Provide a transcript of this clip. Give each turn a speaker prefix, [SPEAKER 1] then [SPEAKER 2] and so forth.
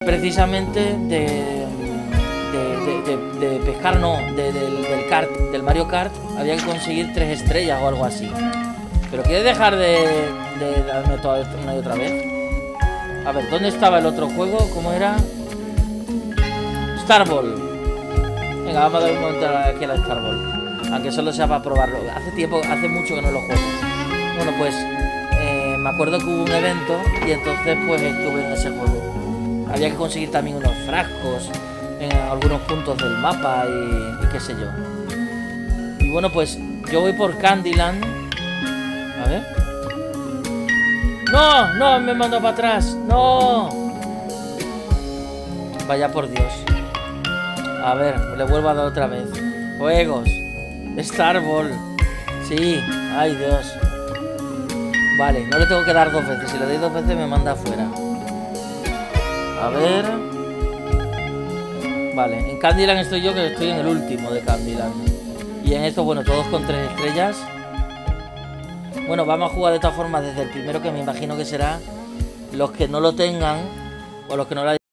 [SPEAKER 1] precisamente de pescar, no, del kart, del Mario Kart, había que conseguir 3 estrellas o algo así. Pero ¿quieres dejar de darme toda una y otra vez? A ver, ¿dónde estaba el otro juego? ¿Cómo era? Star Ball. Venga, vamos a dar un momento aquí a la Star Ball. Aunque solo sea para probarlo. Hace mucho que no lo juego. Bueno, pues me acuerdo que hubo un evento y entonces pues estuve en ese juego. Había que conseguir también unos frascos en algunos puntos del mapa y qué sé yo. Y bueno, pues yo voy por Candyland. A ver. ¡No! ¡No! Me mandó para atrás. ¡No! Vaya por Dios. A ver, le vuelvo a dar otra vez. Juegos. Star Ball. Sí. Ay, Dios. Vale, no le tengo que dar 2 veces. Si le doy 2 veces me manda afuera. A ver. Vale, en Candyland estoy yo, que estoy en el último de Candyland. Y en esto, bueno, todos con 3 estrellas. Bueno, vamos a jugar de todas formas desde el primero, que me imagino que será los que no lo tengan o los que no lo hayan